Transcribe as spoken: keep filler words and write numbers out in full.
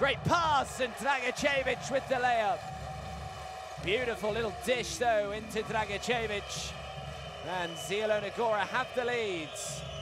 Great pass, and Dragicevic with the layup. Beautiful little dish, though, into Dragicevic. And Zielona Góra have the leads.